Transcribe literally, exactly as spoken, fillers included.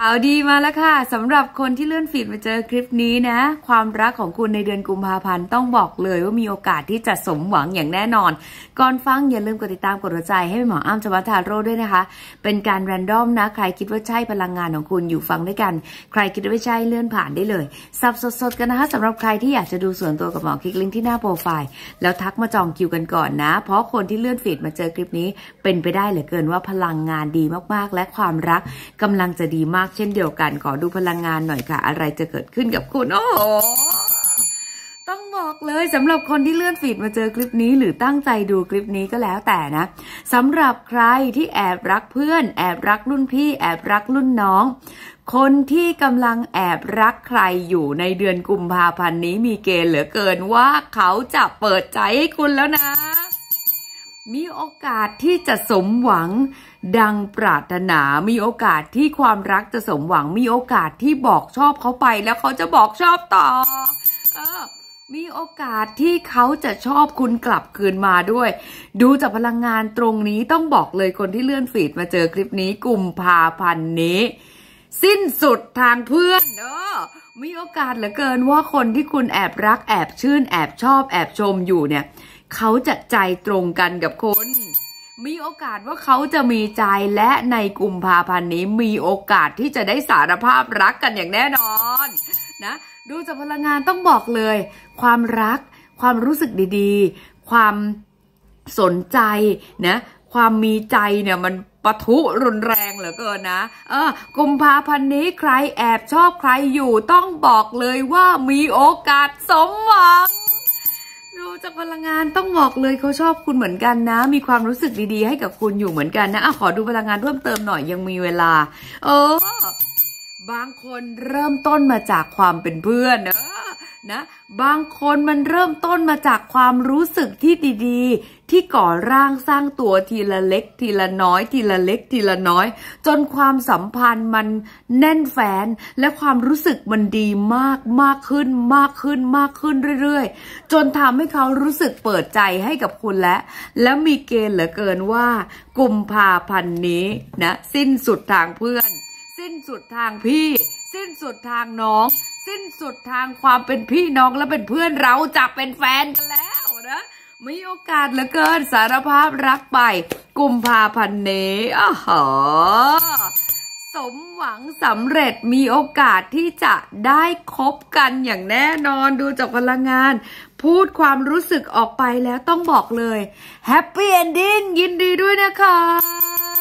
เอาดีมาแล้วค่ะสำหรับคนที่เลื่อนฟีดมาเจอคลิปนี้นะความรักของคุณในเดือนกุมภาพันธ์ต้องบอกเลยว่ามีโอกาสที่จะสมหวังอย่างแน่นอนก่อนฟังอย่าลืมกดติดตามกดหัวใจให้หมออ้ำจวัฒน์ทาโร่ด้วยนะคะเป็นการแรนดอมนะใครคิดว่าใช่พลังงานของคุณอยู่ฟังด้วยกันใครคิดว่าไม่ใช่เลื่อนผ่านได้เลยสับสดๆกันนะคะสำหรับใครที่อยากจะดูส่วนตัวกับหมอคลิกลิงก์ที่หน้าโปรไฟล์แล้วทักมาจองคิวกันก่อนนะเพราะคนที่เลื่อนฟีดมาเจอคลิปนี้เป็นไปได้เหลือเกินว่าพลังงานดีมากๆและความรักกำลังจะดีมากเช่นเดียวกันขอดูพลังงานหน่อยค่ะอะไรจะเกิดขึ้นกับคุณโอ้โหต้องบอกเลยสำหรับคนที่เลื่อนฟีดมาเจอคลิปนี้หรือตั้งใจดูคลิปนี้ก็แล้วแต่นะสำหรับใครที่แอบรักเพื่อนแอบรักรุ่นพี่แอบรักรุ่นน้องคนที่กำลังแอบรักใครอยู่ในเดือนกุมภาพันธ์นี้มีเกณฑ์เหลือเกินว่าเขาจะเปิดใจให้คุณแล้วนะมีโอกาสที่จะสมหวังดังปรารถนามีโอกาสที่ความรักจะสมหวังมีโอกาสที่บอกชอบเขาไปแล้วเขาจะบอกชอบต่อเออมีโอกาสที่เขาจะชอบคุณกลับคืนมาด้วยดูจากพลังงานตรงนี้ต้องบอกเลยคนที่เลื่อนฟีดมาเจอคลิปนี้กุมภาพันธ์นี้สิ้นสุดทางเพื่อนเออมีโอกาสเหลือเกินว่าคนที่คุณแอบรักแอบชื่นแอบชอบแอบชมอยู่เนี่ยเขาจะใจตรงกันกับคุณมีโอกาสว่าเขาจะมีใจและในกุมภาพันธ์นี้มีโอกาสที่จะได้สารภาพรักกันอย่างแน่นอนนะดูจากพลังงานต้องบอกเลยความรักความรู้สึกดีๆความสนใจนะความมีใจเนี่ยมันปะทุรุนแรงเหลือเกินนะเออกุมภาพันธ์นี้ใครแอบชอบใครอยู่ต้องบอกเลยว่ามีโอกาสสมหวังดูจากพลังงานต้องบอกเลยเขาชอบคุณเหมือนกันนะมีความรู้สึกดีๆให้กับคุณอยู่เหมือนกันนะอ่ะขอดูพลังงานเพิ่มเติมหน่อยยังมีเวลาเออบางคนเริ่มต้นมาจากความเป็นเพื่อนเนอะนะบางคนมันเริ่มต้นมาจากความรู้สึกที่ดีๆที่ก่อร่างสร้างตัวทีละเล็กทีละน้อยทีละเล็กทีละน้อยจนความสัมพันธ์มันแน่นแฟ้นและความรู้สึกมันดีมากมากขึ้นมากขึ้นมากขึ้นเรื่อยๆจนทำให้เขารู้สึกเปิดใจให้กับคุณและและมีเกณฑ์เหลือเกินว่ากุมภาพันธ์นี้นะสิ้นสุดทางเพื่อนสิ้นสุดทางพี่สิ้นสุดทางน้องสิ้นสุดทางความเป็นพี่น้องและเป็นเพื่อนเราจะเป็นแฟนกันแล้วนะมีโอกาสเหลือเกินสารภาพรักไปกุมภาพันธ์นี้อ้าวสมหวังสำเร็จมีโอกาสที่จะได้คบกันอย่างแน่นอนดูจากพลังงานพูดความรู้สึกออกไปแล้วต้องบอกเลยแฮปปี้เอนดิ้งยินดีด้วยนะคะ